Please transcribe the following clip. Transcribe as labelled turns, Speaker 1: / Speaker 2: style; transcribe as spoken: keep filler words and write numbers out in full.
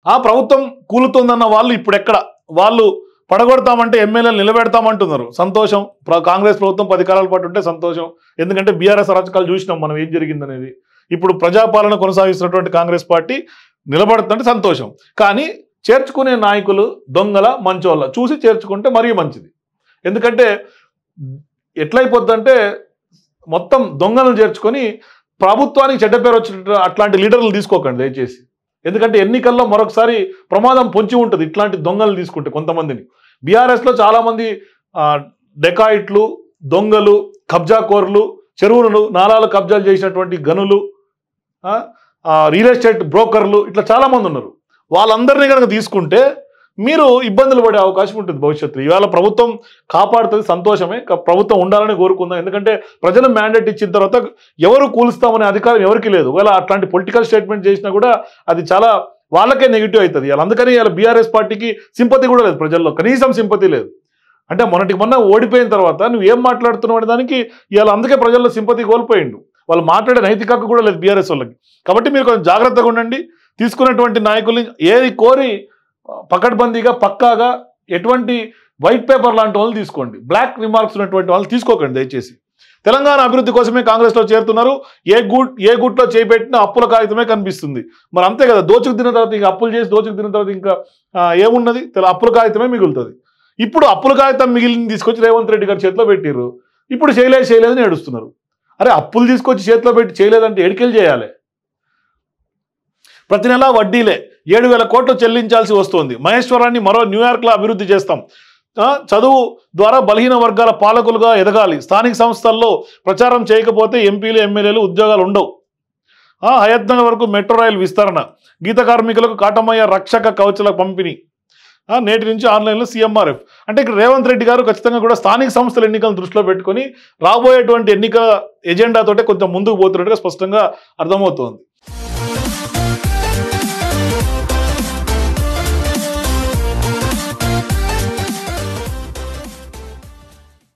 Speaker 1: ఆ ప్రభుత్వం కూలుతుందన్న వాళ్ళు ఇప్పుడు ఎక్కడ? వాళ్ళు పడగొడతామంటే ఎమ్మెల్యేలు నిలబెడతామంటున్నారు. సంతోషం. కాంగ్రెస్ ప్రభుత్వం పది కాలాల పాటు ఉంటే సంతోషం. ఎందుకంటే బీఆర్ఎస్ అరాచకాలు చూసినాం మనం ఏం జరిగిందనేది. ఇప్పుడు ప్రజాపాలన కొనసాగిస్తున్నటువంటి కాంగ్రెస్ పార్టీ నిలబడుతుంటే సంతోషం. కానీ చేర్చుకునే నాయకులు దొంగల మంచోళ్ళ చూసి చేర్చుకుంటే మరీ మంచిది. ఎందుకంటే ఎట్లయిపోద్దంటే మొత్తం దొంగలను చేర్చుకొని ప్రభుత్వానికి చెడ్డ పేరు వచ్చిన అట్లాంటి లీడర్లు తీసుకోకండి దయచేసి. ఎందుకంటే ఎన్నికల్లో మరొకసారి ప్రమాదం పొంచి ఉంటుంది ఇట్లాంటి దొంగలు తీసుకుంటే కొంతమందిని. బీఆర్ఎస్లో చాలామంది డెకాయిట్లు, దొంగలు, కబ్జాకోర్లు, చెరువులను నాలాలు కబ్జాలు చేసినటువంటి గనులు, రియల్ ఎస్టేట్ బ్రోకర్లు ఇట్లా చాలామంది ఉన్నారు. వాళ్ళందరినీ కనుక తీసుకుంటే మీరు ఇబ్బందులు పడే అవకాశం ఉంటుంది భవిష్యత్తులో. ఇవాళ ప్రభుత్వం కాపాడుతుంది, సంతోషమే. ప్రభుత్వం ఉండాలని కోరుకుందాం. ఎందుకంటే ప్రజలు మ్యాండేట్ ఇచ్చిన తర్వాత ఎవరు కూలుస్తామనే అధికారం ఎవరికి లేదు. ఒకవేళ అట్లాంటి పొలిటికల్ స్టేట్మెంట్ చేసినా కూడా అది చాలా వాళ్ళకే నెగిటివ్ అవుతుంది. ఇలా అందుకని ఇలా బీఆర్ఎస్ పార్టీకి సింపతి కూడా లేదు, ప్రజల్లో కనీసం సింపతి లేదు. అంటే మొన్నటికి మొన్న ఓడిపోయిన తర్వాత నువ్వు ఏం మాట్లాడుతున్నావు అనే దానికి ఇవాళ అందుకే ప్రజల్లో సింపతి కోల్పోయిండు. వాళ్ళు మాట్లాడే నైతిక హక్కు కూడా లేదు బీఆర్ఎస్ వాళ్ళకి. కాబట్టి మీరు కొంచెం జాగ్రత్తగా ఉండండి. తీసుకున్నటువంటి నాయకుల్ని ఏది కోరి పకడ్బందీగా పక్కాగా ఎటువంటి వైట్ పేపర్ లాంటి వాళ్ళు తీసుకోండి. బ్లాక్ రిమార్క్స్ ఉన్నటువంటి వాళ్ళు తీసుకోకండి దయచేసి. తెలంగాణ అభివృద్ధి కోసమే కాంగ్రెస్లో చేరుతున్నారు. ఏ గూట్ ఏ గూట్లో చేపెట్టినా అప్పుల కాగితమే కనిపిస్తుంది. మరి అంతే కదా, దోచుకు తిన్న తర్వాత ఇంకా అప్పులు చేసి దోచుకు తిన్న తర్వాత ఇంకా ఏమున్నది? అప్పుల కాగితమే మిగులుతుంది. ఇప్పుడు అప్పుల కాగితం మిగిలిన తీసుకొచ్చి రేవంత్ రెడ్డి గారు చేతిలో పెట్టిర్రు. ఇప్పుడు చేయలేదు చేయలేదని ఏడుస్తున్నారు. అరే అప్పులు తీసుకొచ్చి చేతిలో పెట్టి చేయలేదంటే ఎడికెళ్ళి చేయాలి? ప్రతి నెలా వడ్డీలే ఏడు వేల కోట్లు చెల్లించాల్సి వస్తుంది. మహేశ్వరాన్ని మరో న్యూయార్క్లో అభివృద్ధి చేస్తాం. చదువు ద్వారా బలహీన వర్గాల పాలకులుగా ఎదగాలి. స్థానిక సంస్థల్లో ప్రచారం చేయకపోతే ఎంపీలు ఎమ్మెల్యేలు ఉద్యోగాలు ఉండవు. హయత్నగర్ వరకు మెట్రో రైలు విస్తరణ. గీత కార్మికులకు కాటమయ్య రక్షక కవచాల పంపిణీ నేటి నుంచి ఆన్లైన్లో సీఎంఆర్ఎఫ్. అంటే ఇక్కడ రేవంత్ రెడ్డి గారు ఖచ్చితంగా కూడా స్థానిక సంస్థల ఎన్నికలను దృష్టిలో పెట్టుకొని రాబోయేటువంటి ఎన్నికల ఎజెండాతోటే కొంచెం ముందుకు పోతున్నట్టుగా స్పష్టంగా అర్థమవుతోంది.